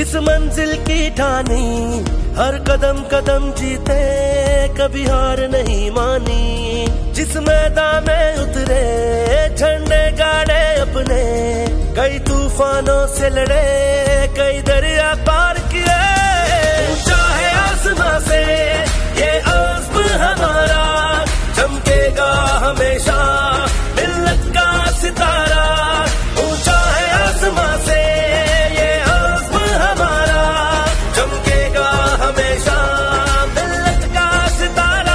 जिस मंजिल की ठानी, हर कदम कदम जीते, कभी हार नहीं मानी। जिस मैदान में उतरे, झंडे गाड़े अपने, कई तूफानों से लड़े, कई दरिया पार किए। ऊंचा है आसमां से ये आज़्म हमारा, चमकेगा हमेशा मिल्लत का सितारा। ऊंचा है आसमां से ये आज़्म हमारा, चमकेगा हमेशा मिल्लत का सितारा।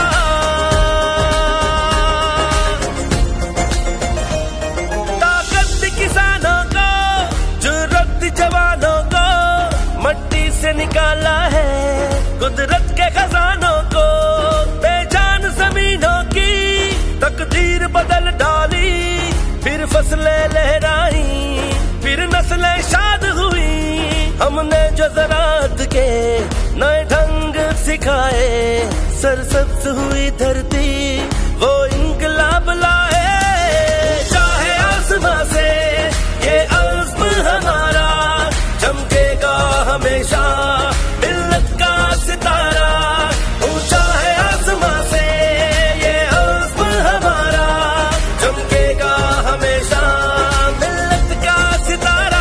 ताकत किसानों को, जुर्रत जवानों को, मट्टी से निकाला है कुदरत के खजानों को। बेजान जमीनों की तकदीर बदल डाली, फिर फसलें लहराई, फिर नस्लें शाद हुई। हमने जो ज़राअत के नए ढंग सिखाए, सरसब्ज हुई धरती वो इनकलाब लाए। चाहे आसमां से ये आज़्म हमारा, चमकेगा हमेशा मिल्लत का सितारा। ऊंचा है आसमां से ये आज़्म हमारा, चमकेगा हमेशा मिल्लत का सितारा।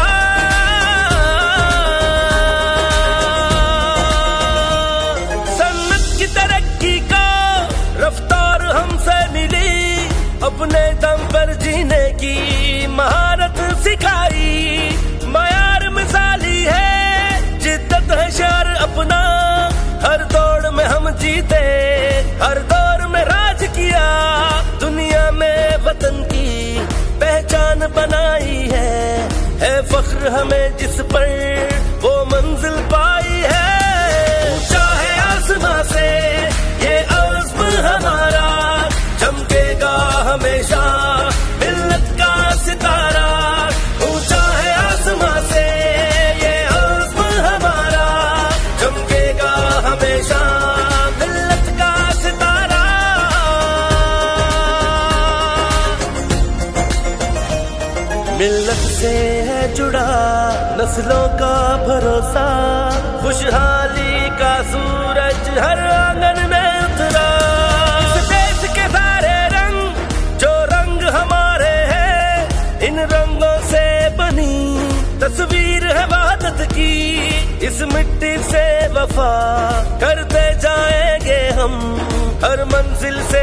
सन्नत की तरक्की का रफ्तार हमसे मिली, अपने दम पर जीने की महारत सिखाई। मयार मिसाली है, जिद्दत है शार अपना, हर दौड़ में हम जीते, हर दौर में राज किया। दुनिया में वतन की पहचान बनाई है फख्र हमें जिस पर वो मंजिल पाई है। ऊंचा है आसमां से ये आज़्म हमारा, चमकेगा हमेशा मिल्लत का सितारा। ऊंचा है आसमां से ये आज़्म हमारा, चमकेगा हमेशा मिल्लत का सितारा। मिल्लत से है जुड़ा नस्लों का भरोसा, खुशहाली का सूरज हर आंगन में उतरा। इस देश के सारे रंग जो रंग हमारे हैं, इन रंगों से बनी तस्वीर है वहदत की। इस मिट्टी से वफा करते जाएंगे हम, हर मंजिल से